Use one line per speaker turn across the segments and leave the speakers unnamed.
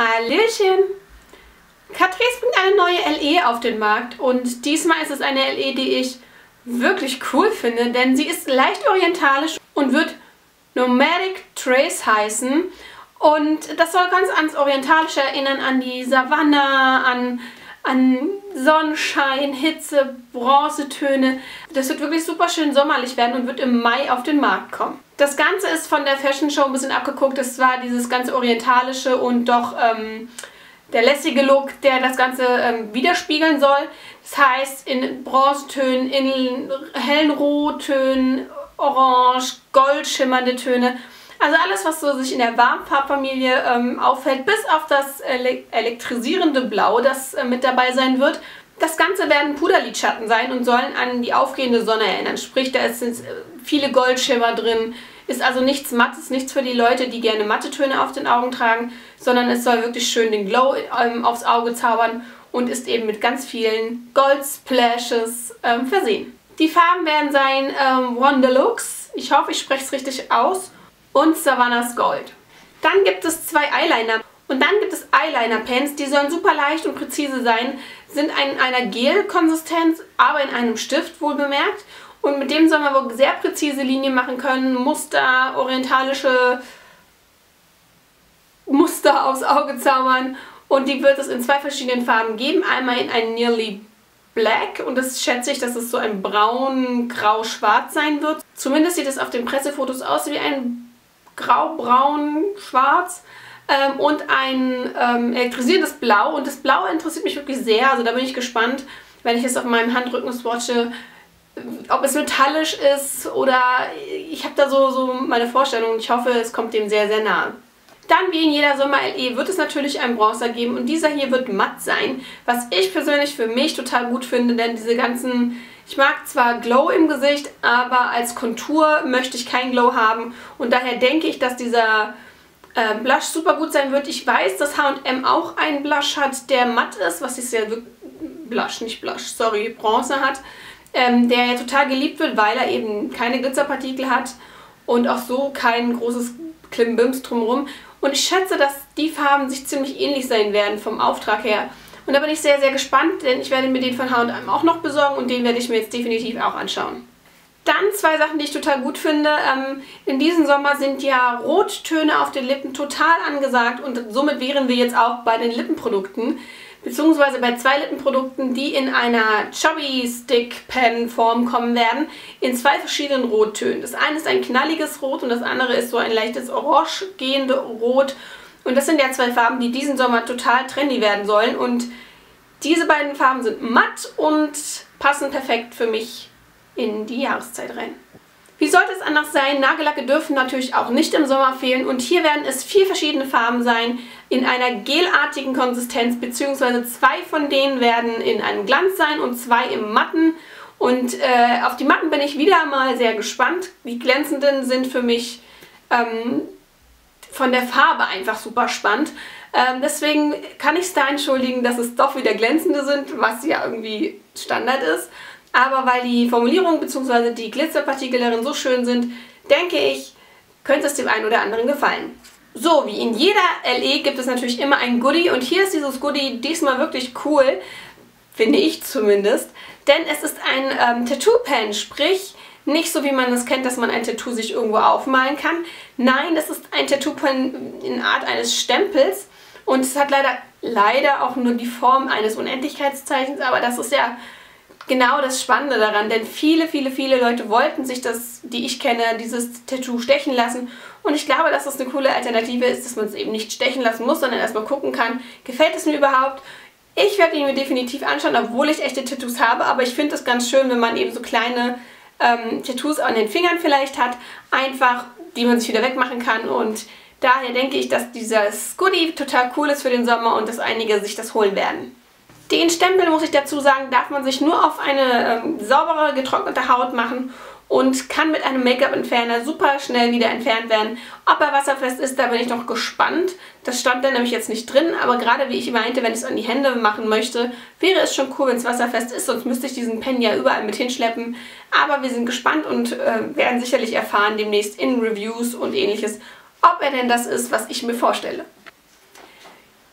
Hallöchen! Catrice bringt eine neue LE auf den Markt und diesmal ist es eine LE, die ich wirklich cool finde, denn sie ist leicht orientalisch und wird Nomadic Trace heißen. Und das soll ganz ans Orientalische erinnern, an die Savanne, an Sonnenschein, Hitze, Bronzetöne. Das wird wirklich super schön sommerlich werden und wird im Mai auf den Markt kommen. Das Ganze ist von der Fashion Show ein bisschen abgeguckt. Es war dieses ganze Orientalische und doch der lässige Look, der das Ganze widerspiegeln soll. Das heißt, in Bronzetönen, in hellen Rottönen, Orange, goldschimmernde Töne. Also alles, was so sich in der Warmfarbfamilie auffällt, bis auf das elektrisierende Blau, das mit dabei sein wird. Das Ganze werden Puderlidschatten sein und sollen an die aufgehende Sonne erinnern. Sprich, da sind viele Goldschimmer drin. Ist also nichts Mattes, nichts für die Leute, die gerne matte Töne auf den Augen tragen, sondern es soll wirklich schön den Glow aufs Auge zaubern und ist eben mit ganz vielen Gold-Splashes versehen. Die Farben werden sein Wonderlooks, ich hoffe, ich spreche es richtig aus, und Savannah's Gold. Dann gibt es zwei Eyeliner und dann gibt es Eyeliner-Pens, die sollen super leicht und präzise sein, sind in einer Gel-Konsistenz, aber in einem Stift wohlbemerkt. Und mit dem soll man wohl sehr präzise Linien machen können, Muster, orientalische Muster aufs Auge zaubern. Und die wird es in zwei verschiedenen Farben geben. Einmal in ein Nearly Black und das schätze ich, dass es so ein braun, grau, schwarz sein wird. Zumindest sieht es auf den Pressefotos aus wie ein grau, braun, schwarz. Und ein elektrisierendes Blau. Und das Blau interessiert mich wirklich sehr. Also da bin ich gespannt, wenn ich es auf meinem Handrücken swatche, ob es metallisch ist oder ich habe da so meine Vorstellung und ich hoffe, es kommt dem sehr, sehr nahe. Dann, wie in jeder Sommer-LE, wird es natürlich einen Bronzer geben und dieser hier wird matt sein, was ich persönlich für mich total gut finde, denn diese ganzen, ich mag zwar Glow im Gesicht, aber als Kontur möchte ich kein Glow haben und daher denke ich, dass dieser Blush super gut sein wird. Ich weiß, dass H&M auch einen Blush hat, der matt ist, was ist ja Bronzer hat. Der ja total geliebt wird, weil er eben keine Glitzerpartikel hat und auch so kein großes Klimbims drumherum. Und ich schätze, dass die Farben sich ziemlich ähnlich sein werden vom Auftrag her. Und da bin ich sehr, sehr gespannt, denn ich werde mir den von H&M auch noch besorgen und den werde ich mir jetzt definitiv auch anschauen. Dann zwei Sachen, die ich total gut finde. In diesem Sommer sind ja Rottöne auf den Lippen total angesagt und somit wären wir jetzt auch bei den Lippenprodukten. Beziehungsweise bei zwei Lippenprodukten, die in einer Chubby Stick Pen Form kommen werden, in zwei verschiedenen Rottönen. Das eine ist ein knalliges Rot und das andere ist so ein leichtes orange gehende Rot. Und das sind ja zwei Farben, die diesen Sommer total trendy werden sollen. Und diese beiden Farben sind matt und passen perfekt für mich in die Jahreszeit rein. Wie sollte es anders sein? Nagellacke dürfen natürlich auch nicht im Sommer fehlen und hier werden es 4 verschiedene Farben sein in einer gelartigen Konsistenz, beziehungsweise 2 von denen werden in einem Glanz sein und 2 im Matten. Und auf die Matten bin ich wieder mal sehr gespannt. Die glänzenden sind für mich von der Farbe einfach super spannend. Deswegen kann ich es da entschuldigen, dass es doch wieder glänzende sind, was ja irgendwie Standard ist. Aber weil die Formulierung bzw. die Glitzerpartikel darin so schön sind, denke ich, könnte es dem einen oder anderen gefallen. So, wie in jeder LE gibt es natürlich immer ein Goodie und hier ist dieses Goodie diesmal wirklich cool, finde ich zumindest, denn es ist ein Tattoo-Pen, sprich nicht so wie man es kennt, dass man ein Tattoo sich irgendwo aufmalen kann. Nein, es ist ein Tattoo-Pen in Art eines Stempels und es hat leider auch nur die Form eines Unendlichkeitszeichens, aber das ist ja genau das Spannende daran, denn viele Leute wollten sich die ich kenne, dieses Tattoo stechen lassen und ich glaube, dass das eine coole Alternative ist, dass man es eben nicht stechen lassen muss, sondern erstmal gucken kann, gefällt es mir überhaupt? Ich werde ihn mir definitiv anschauen, obwohl ich echte Tattoos habe, aber ich finde es ganz schön, wenn man eben so kleine Tattoos an den Fingern vielleicht hat, einfach, die man sich wieder wegmachen kann und daher denke ich, dass dieses Goodie total cool ist für den Sommer und dass einige sich das holen werden. Den Stempel, muss ich dazu sagen, darf man sich nur auf eine saubere, getrocknete Haut machen und kann mit einem Make-up-Entferner super schnell wieder entfernt werden. Ob er wasserfest ist, da bin ich noch gespannt. Das stand da nämlich jetzt nicht drin, aber gerade wie ich meinte, wenn ich es an die Hände machen möchte, wäre es schon cool, wenn es wasserfest ist, sonst müsste ich diesen Pen ja überall mit hinschleppen. Aber wir sind gespannt und werden sicherlich erfahren demnächst in Reviews und ähnliches, ob er denn das ist, was ich mir vorstelle.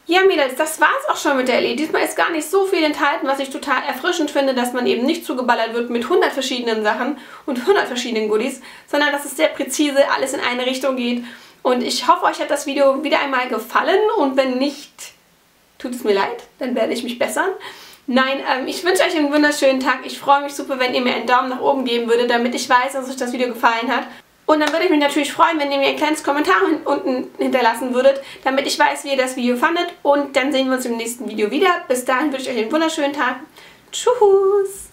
Ja, Mädels, das war's auch schon mit der LE. Diesmal ist gar nicht so viel enthalten, was ich total erfrischend finde, dass man eben nicht zugeballert wird mit 100 verschiedenen Sachen und 100 verschiedenen Goodies, sondern dass es sehr präzise alles in eine Richtung geht. Und ich hoffe, euch hat das Video wieder einmal gefallen und wenn nicht, tut es mir leid, dann werde ich mich bessern. Nein, ich wünsche euch einen wunderschönen Tag. Ich freue mich super, wenn ihr mir einen Daumen nach oben geben würdet, damit ich weiß, dass euch das Video gefallen hat. Und dann würde ich mich natürlich freuen, wenn ihr mir ein kleines Kommentar unten hinterlassen würdet, damit ich weiß, wie ihr das Video fandet. Und dann sehen wir uns im nächsten Video wieder. Bis dahin wünsche ich euch einen wunderschönen Tag. Tschüss!